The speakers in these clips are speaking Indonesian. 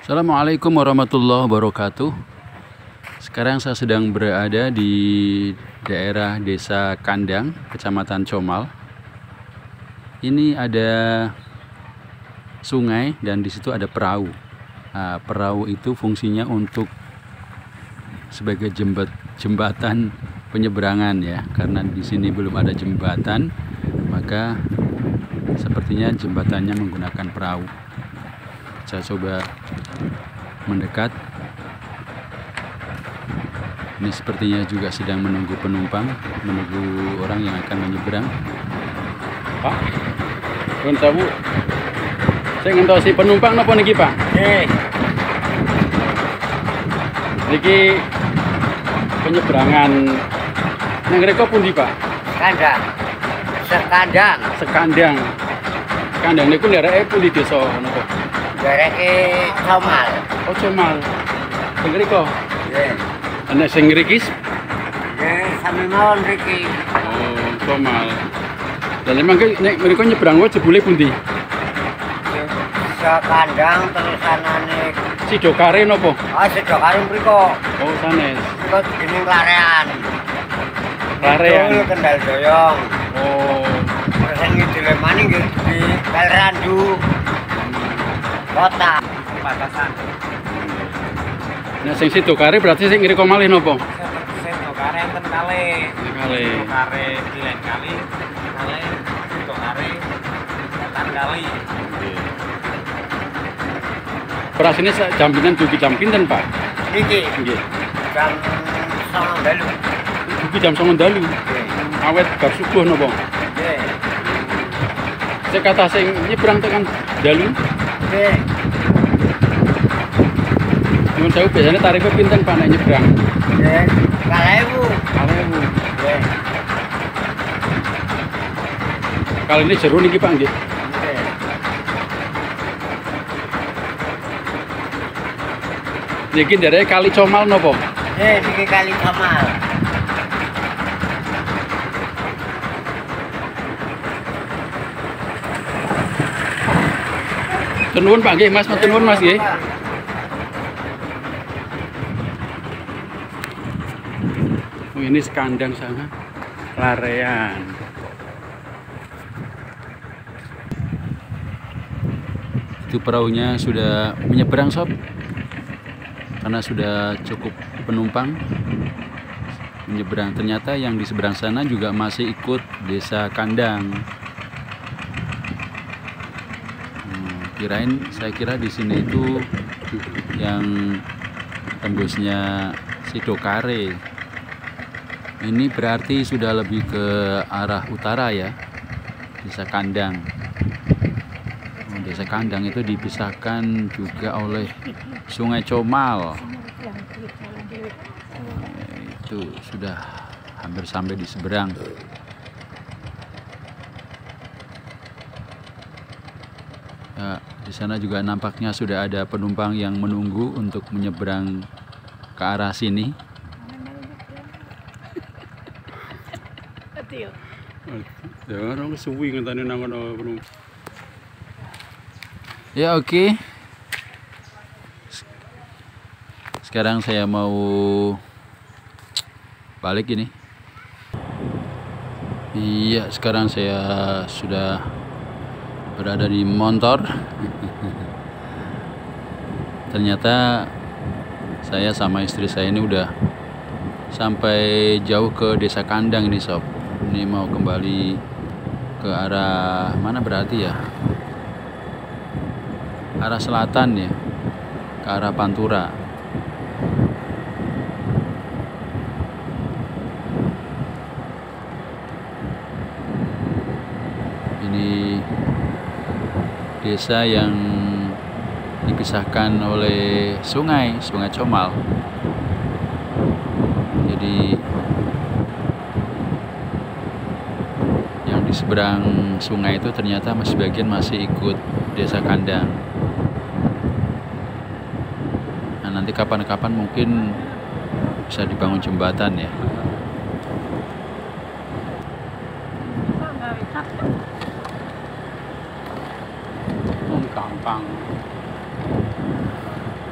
Assalamualaikum warahmatullahi wabarakatuh. Sekarang saya sedang berada di daerah Desa Kandang, Kecamatan Comal. Ini ada sungai dan di situ ada perahu. Nah, perahu itu fungsinya untuk sebagai jembatan penyeberangan ya, karena di sini belum ada jembatan, maka sepertinya jembatannya menggunakan perahu. Saya coba mendekat. Ini sepertinya juga sedang menunggu penumpang, menunggu orang yang akan menyeberang. Pak, pun tahu. Saya ingin tahu si penumpang napa niki, Pak? Niki penyeberangan nang reko pundi, Pak? Kandang. Sekandang. Sekandang. Kandang niku ndereke pundi desa napa? Dereke Comal. Oh, Comal. Sing riko. Nggih. Ana sing mriki. Nggih, sami mawon mriki. Oh, Comal. Lah memang nek mriko nyebrang wae jebule pundi? Sekandang terus anane Sidokare napa? Ah, Sidokare mriko. Oh, sanes. Mriko jeneng Klarean. Klarean. Itu Kendal Doyong. Oh. Terus sing ngidule maning nggih di Kalrandu. Kota Patasan. Nah, sing Sidokare berarti sing ngriko malih napa? Sidokare enten kalih. Kalih. Sidokare Dilen kali. Kalih Sidokare Wetan kali. Beras ini jam pinten dugi jam pinten, Pak? Niki Nggih. jam 09.00. Dugi jam 09.00. Awet bar subuh napa? Nggih. Saya kata sing nyebrang tekan dalu. Nggih. Nyuwun sewu biasanya tarifnya pinten Pak nek nyebrang? Nggih. 4.000. 4.000. Nggih. Kali ini jero niki Pak nggih. Nggih. Niki ndereke Kali Comal napa? Nggih, niki Kali Comal. Nuwun Pak nggih, Mas, matur nuwun Mas nggih. Oh, ini sekandang sana. Larean. Itu perahunya sudah menyeberang sob. Karena sudah cukup penumpang menyeberang. Ternyata yang di seberang sana juga masih ikut Desa Kandang. Saya kira di sini itu yang tembusnya Sidokare. Ini berarti sudah lebih ke arah utara ya, Desa Kandang. Desa Kandang itu dipisahkan juga oleh Sungai Comal. Itu sudah hampir sampai di seberang. Ya, di sana juga nampaknya sudah ada penumpang yang menunggu untuk menyeberang ke arah sini. Ya oke. Sekarang saya mau balik ini. Iya, sekarang saya sudah berada di Montor. Ternyata saya sama istri saya ini udah sampai jauh ke Desa Kandang ini sob. Ini mau kembali ke arah mana berarti ya? Arah selatan ya, ke arah Pantura. Ini desa yang dipisahkan oleh Sungai Comal. Jadi yang di seberang sungai itu ternyata sebagian masih ikut Desa Kandang. Nah, nanti kapan-kapan mungkin bisa dibangun jembatan ya. gampang.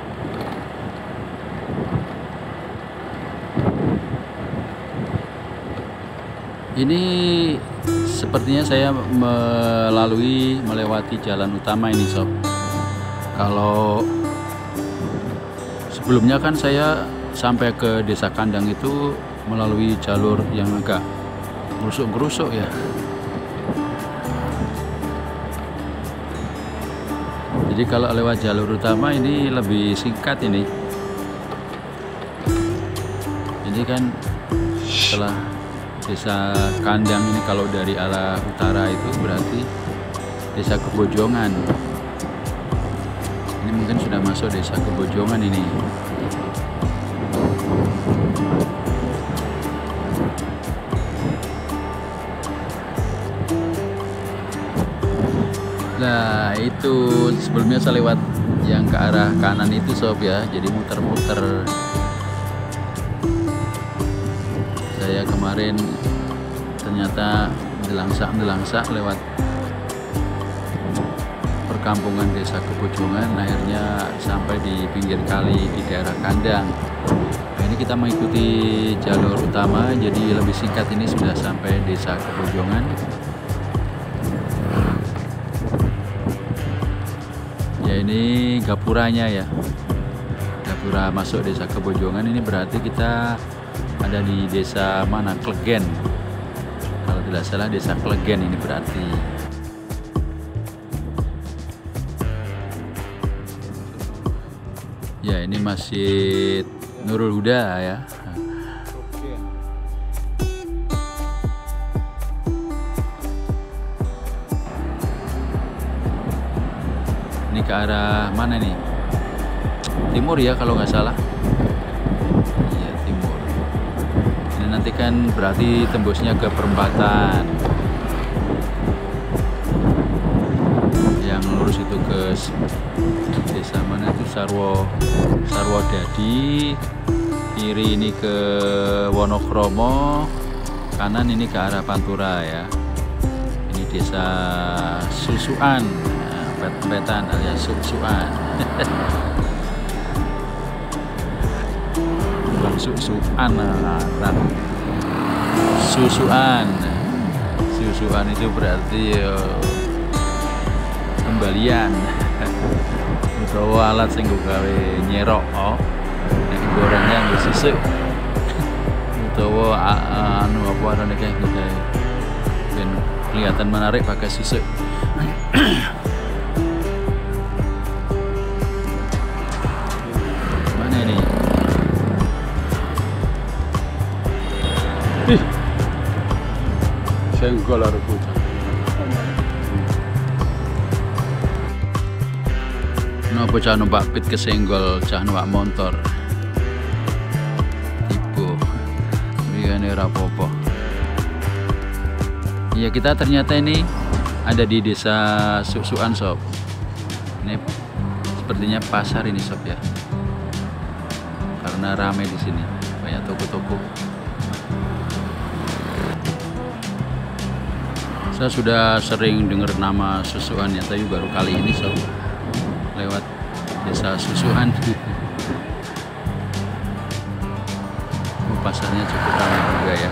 Ini sepertinya saya melewati jalan utama ini sob. Kalau sebelumnya kan saya sampai ke Desa Kandang itu melalui jalur yang agak gerusuk-gerusuk ya. Jadi kalau lewat jalur utama ini lebih singkat ini. Ini kan setelah Desa Kandang ini kalau dari arah utara itu berarti Desa Kebojongan. Ini mungkin sudah masuk Desa Kebojongan ini. Nah itu sebelumnya saya lewat yang ke arah kanan itu sob ya, jadi muter-muter. Saya kemarin ternyata delangsak lewat perkampungan Desa Kebojongan, akhirnya sampai di pinggir kali di daerah Kandang. Nah, ini kita mengikuti jalur utama, jadi lebih singkat. Ini sudah sampai Desa Kebojongan. Ya ini gapuranya ya, gapura masuk Desa Kebojongan. Ini berarti kita ada di desa mana? Klegen. Kalau tidak salah Desa Klegen ini berarti. Ya ini Masjid Nurul Huda ya. Ini ke arah mana nih? Timur ya kalau nggak salah. Iya timur. Ini nanti kan berarti tembusnya ke perempatan. Yang lurus itu ke desa mana itu Sarwodadi, kiri ini ke Wonokromo, kanan ini ke arah Pantura ya. Ini Desa Susuan, pet-petan alias Susuan. Bukan Susuan, Susuan. Susuan itu berarti kembalian. Utawa alat sing gawe nyerok, nek gorengnya nggo sisik. Utawa anu apa arane kayak gitu. Ben kelihatan menarik pakai sisik. Mana ini? Ih. Senggol arep bocah. Napa cah numpak pit kesenggol cah numpak motor. Tipu. Mriyane ora apa-apa. Iya, kita ternyata ini ada di Desa Susuan sob. Ini sepertinya pasar ini sob ya. Karena ramai di sini, banyak toko-toko. Saya sudah sering dengar nama Susuan ya, tapi baru kali ini sob lewat Desa Susuan. Pasarnya cukup ramai juga ya.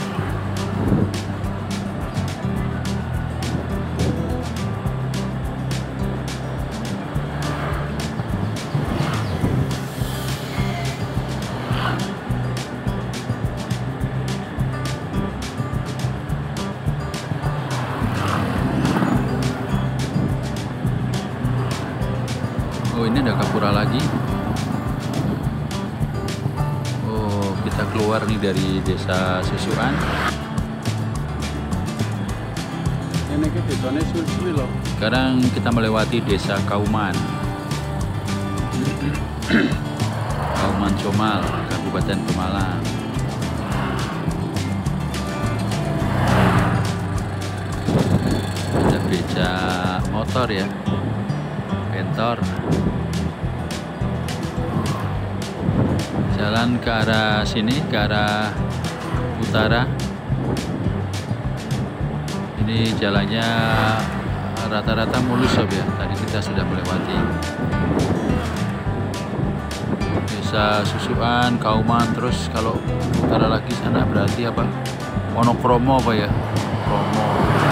Oh ini ada Gapura lagi. Oh kita keluar nih dari Desa Susuan. Sekarang kita melewati Desa Kauman. Kauman Comal, Kabupaten Pemalang. Ada beca motor ya, bentor. Jalan ke arah sini, ke arah utara. Ini jalannya rata-rata mulus sob ya. Tadi kita sudah melewati Desa Susuan, Kauman, terus kalau utara lagi sana berarti apa? Monokromo apa ya? Kromo.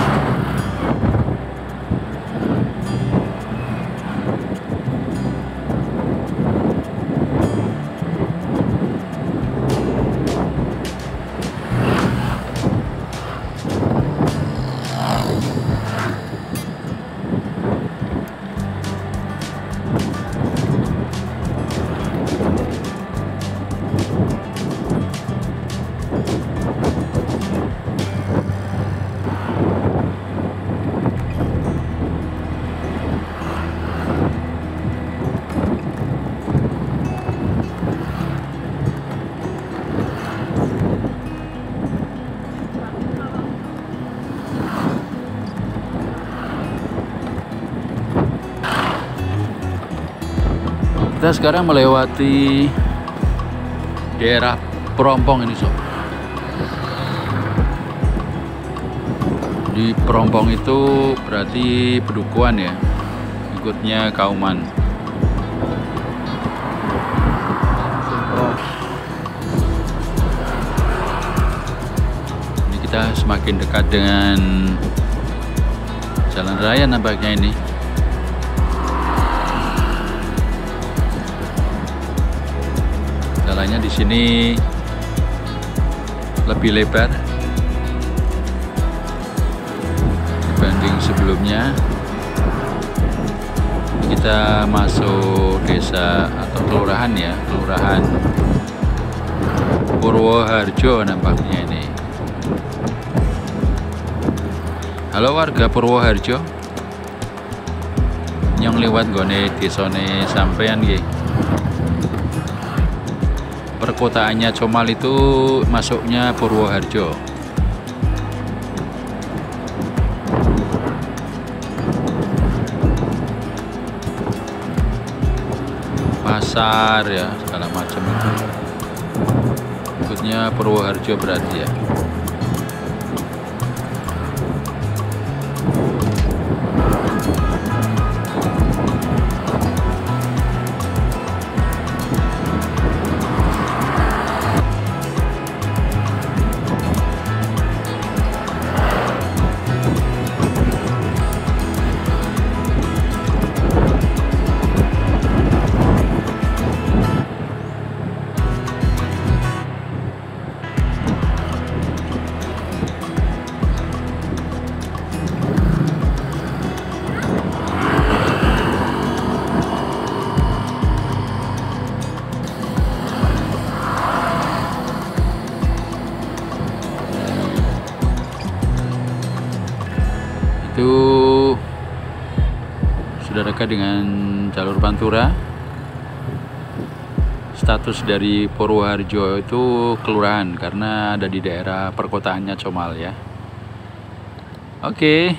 Kita sekarang melewati daerah Perompong ini, sob. Di Perompong itu berarti Pedukuhan ya, ikutnya Kauman. Ini kita semakin dekat dengan jalan raya nampaknya ini. Jalannya di sini lebih lebar dibanding sebelumnya. Kita masuk desa atau kelurahan ya, kelurahan Purwoharjo nampaknya ini. Halo warga Purwoharjo, nyong lewat gone desone sampean nggih. Perkotaannya Comal itu masuknya Purwoharjo. Pasar ya, segala macam itu. Ikutnya Purwoharjo berarti ya. Itu sudah dekat dengan jalur Pantura. Status dari Purwoharjo itu kelurahan karena ada di daerah perkotaannya Comal ya. Oke,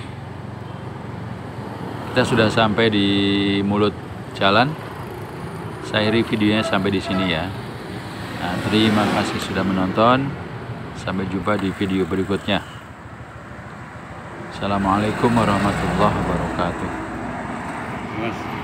kita sudah sampai di mulut jalan. Saya akhiri videonya sampai di sini ya. Nah, terima kasih sudah menonton. Sampai jumpa di video berikutnya. Assalamualaikum warahmatullahi wabarakatuh.